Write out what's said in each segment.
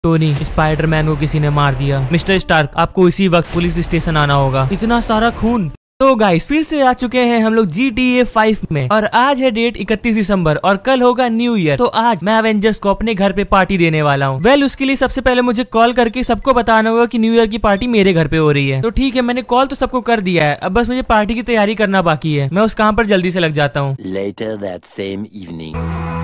Tony, Spiderman को किसी ने मार दिया। मिस्टर स्टार्क, आपको इसी वक्त पुलिस स्टेशन आना होगा। इतना सारा खून। तो गाइस फिर से आ चुके हैं हम लोग GTA 5 में और आज है डेट 31 दिसंबर और कल होगा न्यू ईयर। तो आज मैं एवेंजर्स को अपने घर पे पार्टी देने वाला हूँ। वेल उसके लिए सबसे पहले मुझे कॉल करके सबको बताना होगा कि न्यू ईयर की पार्टी मेरे घर पे हो रही है। तो ठीक है, मैंने कॉल तो सबको कर दिया है, अब बस मुझे पार्टी की तैयारी करना बाकी है। मैं उस काम पर जल्दी से लग जाता हूँ। Later that same evening.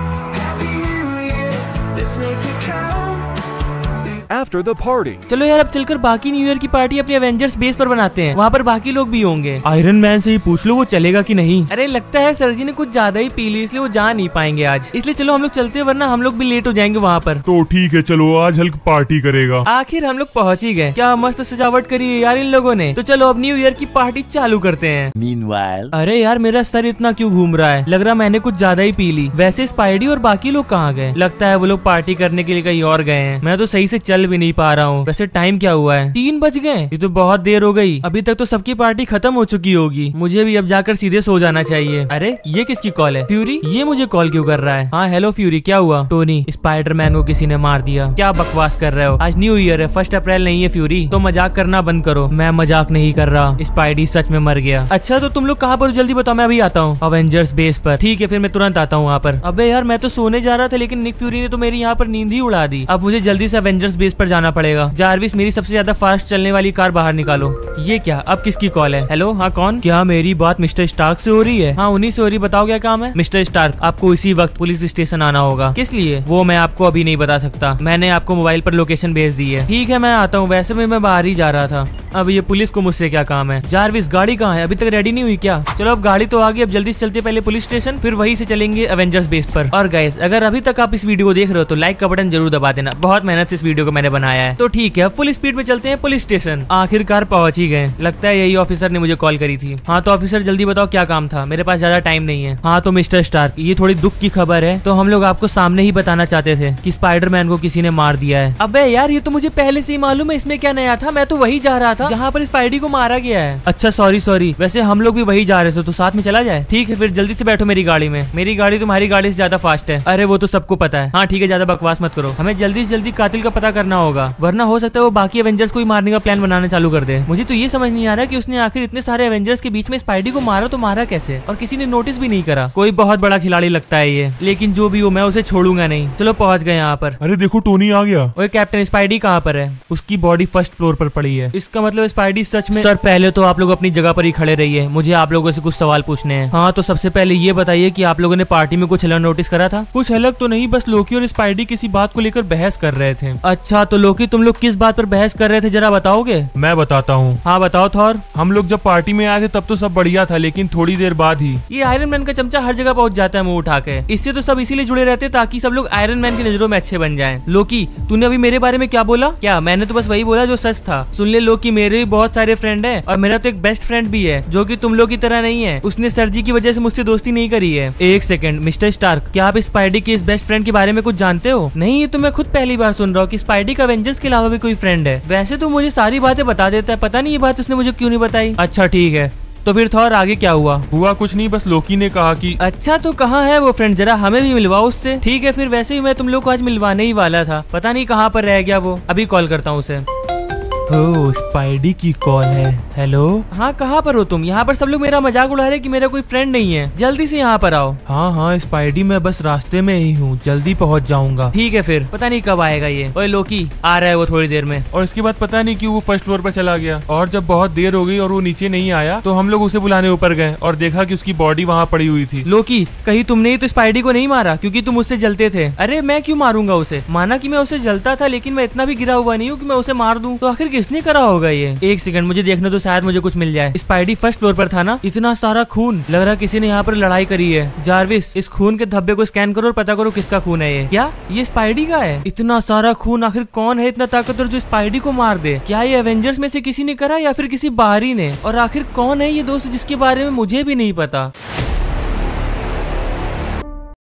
After the party. चलो यार अब चलकर बाकी न्यू ईयर की पार्टी अपने एवेंजर्स बेस पर बनाते हैं। वहाँ पर बाकी लोग भी होंगे। आयरन मैन से ही पूछ लो वो चलेगा कि नहीं। अरे लगता है सर जी ने कुछ ज्यादा ही पी ली, इसलिए वो जा नहीं पाएंगे आज। इसलिए चलो हम लोग चलते हैं, वरना हम लोग भी लेट हो जाएंगे वहाँ पर। तो ठीक है, चलो आज हल्क पार्टी करेगा। आखिर हम लोग पहुँच ही गए। क्या मस्त सजावट करी है यार इन लोगों ने। तो चलो अब न्यू ईयर की पार्टी चालू करते हैं। Meanwhile. अरे यार मेरा सर इतना क्यों घूम रहा है, लग रहा मैंने कुछ ज्यादा ही पी ली। वैसे स्पाइडी और बाकी लोग कहाँ गए? लगता है वो लोग पार्टी करने के लिए कहीं और गए हैं। मैं तो सही से चल भी नहीं पा रहा हूँ। वैसे टाइम क्या हुआ है? 3 बज गए। ये तो बहुत देर हो गई। अभी तक तो सबकी पार्टी खत्म हो चुकी होगी। मुझे भी अब जाकर सीधे सो जाना चाहिए। अरे ये किसकी कॉल है? फ्यूरी, ये मुझे कॉल क्यों कर रहा है? हाँ हेलो फ्यूरी, क्या हुआ? टोनी, स्पाइडरमैन को किसी ने मार दिया। क्या बकवास कर रहे हो? आज न्यू ईयर है, 1 अप्रैल नहीं है फ्यूरी, तो मजाक करना बंद करो। मैं मजाक नहीं कर रहा, स्पाइडी सच में मर गया। अच्छा तो तुम लोग कहाँ पर? जल्दी बताओ, मैं अभी आता हूँ अवेंजर्स बेस पर। ठीक है फिर मैं तुरंत आता हूँ वहाँ पर। अबे यार मैं तो सोने जा रहा था, लेकिन निक फ्यूरी ने तो मेरी यहाँ पर नींद ही उड़ा दी। अब मुझे जल्दी से अवेंजर्स बेस पर जाना पड़ेगा। जारविस, मेरी सबसे ज्यादा फास्ट चलने वाली कार बाहर निकालो। ये क्या? अब किसकी कॉल है? हेलो, हाँ कौन? क्या मेरी बात मिस्टर स्टार्क से हो रही है? हाँ उन्हीं से हो रही। बताओ क्या काम है? मिस्टर स्टार्क, आपको इसी वक्त पुलिस स्टेशन आना होगा। किस लिए? वो मैं आपको अभी नहीं बता सकता। मैंने आपको मोबाइल पर लोकेशन भेज दी है। ठीक है मैं आता हूँ। वैसे मैं बाहर ही जा रहा था। अब ये पुलिस को मुझसे क्या काम है? जारविस गाड़ी कहाँ है? अभी तक रेडी नहीं हुई क्या? चलो अब गाड़ी तो आ गई, अब जल्दी से चलते पहले पुलिस स्टेशन, फिर वहीं से चलेंगे एवेंजर्स बेस पर। और गाइस अगर अभी तक आप इस वीडियो को देख रहे हो तो लाइक का बटन जरूर दबा देना। बहुत मेहनत से इस वीडियो को मैंने बनाया है। तो ठीक है, फुल स्पीड में चलते हैं पुलिस स्टेशन। आखिरकार पहुंच ही गए। लगता है यही ऑफिसर ने मुझे कॉल करी थी। हाँ तो ऑफिसर जल्दी बताओ क्या काम था? मेरे पास ज्यादा टाइम नहीं है। हाँ तो मिस्टर स्टार्क, ये थोड़ी दुख की खबर है। तो हम लोग आपको सामने ही बताना चाहते थे कि स्पाइडरमैन को किसी ने मार दिया है। अबे यार ये तो मुझे पहले से ही मालूम है, इसमें क्या नया था? मैं तो वही जा रहा था जहाँ पर स्पाइडी को मारा गया है। अच्छा सॉरी, वैसे हम लोग भी वही जा रहे थे, तो साथ में चला जाए। ठीक है फिर जल्दी से बैठो मेरी गाड़ी में। मेरी गाड़ी तुम्हारी गाड़ी से ज्यादा फास्ट है। अरे वो तो सबको पता है। हाँ ठीक है, ज्यादा बकवास मत करो। हमें जल्दी से जल्दी कातिल का पता करना होगा, वरना हो सकता है वो बाकी एवेंजर्स को ही मारने का प्लान बनाना चालू कर दे। मुझे तो ये समझ नहीं आ रहा कि उसने आखिर इतने सारे एवेंजर्स के बीच में स्पाइडी को मारा तो मारा कैसे, और किसी ने नोटिस भी नहीं करा। कोई बहुत बड़ा खिलाड़ी लगता है ये, लेकिन जो भी हो मैं उसे छोड़ूंगा नहीं। चलो पहुंच गए यहाँ पर। अरे देखो टोनी आ गया। ओए कैप्टन, स्पाइडी कहाँ पर है? उसकी बॉडी फर्स्ट फ्लोर पर पड़ी है। इसका मतलब स्पाइडी सच में। सर पहले तो आप लोग अपनी जगह पर ही खड़े रहिए, मुझे आप लोगों से कुछ सवाल पूछने हैं। हाँ तो सबसे पहले ये बताइए कि आप लोगों ने पार्टी में कुछ अलग नोटिस करा था? कुछ अलग तो नहीं, बस लोकी और स्पाइडी किसी बात को लेकर बहस कर रहे थे। अच्छा तो लोकी तुम लोग किस बात पर बहस कर रहे थे, जरा बताओगे? मैं बताता हूँ। हाँ बताओ थॉर। हम लोग जब पार्टी में आए थे तब तो सब बढ़िया था, लेकिन थोड़ी देर बाद ही ये आयरन मैन का चमचा हर जगह पहुंच जाता है मुंह उठा के। इससे तो सब इसीलिए जुड़े रहते ताकि सब लोग आयरन मैन की नजरों में अच्छे बन जाएं। लोकी तूने अभी मेरे बारे में क्या बोला? क्या? मैंने तो बस वही बोला जो सच था। सुन ले लोकी, मेरे भी बहुत सारे फ्रेंड हैं और मेरा तो एक बेस्ट फ्रेंड भी है जो कि तुम लोग की तरह नहीं है। उसने सर जी की वजह से मुझसे दोस्ती नहीं करी है। एक सेकंड मिस्टर स्टार्क, क्या आप स्पाइडी के इस बेस्ट फ्रेंड के बारे में कुछ जानते हो? नहीं, ये तो मैं खुद पहली बार सुन रहा हूँ कि स्पाइडी का एवेंजर्स के अलावा भी कोई फ्रेंड है। वैसे तो मुझे सारी बातें बता देता है, पता नहीं ये बात उसने मुझे क्यों नहीं बताई। अच्छा ठीक है, तो फिर थॉर आगे क्या हुआ? हुआ कुछ नहीं, बस लोकी ने कहा कि अच्छा तो कहाँ है वो फ्रेंड, जरा हमें भी मिलवाओ उससे। ठीक है फिर, वैसे ही मैं तुम लोग को आज मिलवाने ही वाला था, पता नहीं कहाँ पर रह गया वो। अभी कॉल करता हूँ उसे। ओह स्पाइडी की कॉल है। हेलो, हाँ कहाँ पर हो तुम? यहाँ पर सब लोग मेरा मजाक उड़ा रहे कि मेरा कोई फ्रेंड नहीं है, जल्दी से यहाँ पर आओ। हाँ स्पाइडी, मैं बस रास्ते में ही हूँ, जल्दी पहुँच जाऊंगा। ठीक है फिर, पता नहीं कब आएगा ये। ओए लोकी, आ रहा है वो थोड़ी देर में। और इसके बाद पता नहीं क्यों वो फर्स्ट फ्लोर पर चला गया, और जब बहुत देर हो गई और वो नीचे नहीं आया तो हम लोग उसे बुलाने ऊपर गए और देखा कि उसकी बॉडी वहाँ पड़ी हुई थी। लोकी, कहीं तुमने ही तो स्पाइडी को नहीं मारा क्योंकि तुम उससे जलते थे? अरे मैं क्यों मारूंगा उसे? माना कि मैं उसे जलता था, लेकिन मैं इतना भी गिरा हुआ नहीं हूँ कि मैं उसे मार दूं। तो आखिर किसने करा होगा ये? एक सेकंड मुझे देखने तो, शायद मुझे कुछ मिल जाए। स्पाइडी फर्स्ट फ्लोर पर था ना? इतना सारा खून, लग रहा है किसी ने यहाँ पर लड़ाई करी है। जारविस, इस खून के धब्बे को स्कैन करो और पता करो किसका खून है ये। क्या ये स्पाइडी का है? इतना सारा खून, आखिर कौन है इतना ताकतवर जो स्पाइडी को मार दे? क्या ये एवेंजर्स में से किसी ने करा या फिर किसी बाहरी ने? और आखिर कौन है ये दोस्त जिसके बारे में मुझे भी नहीं पता?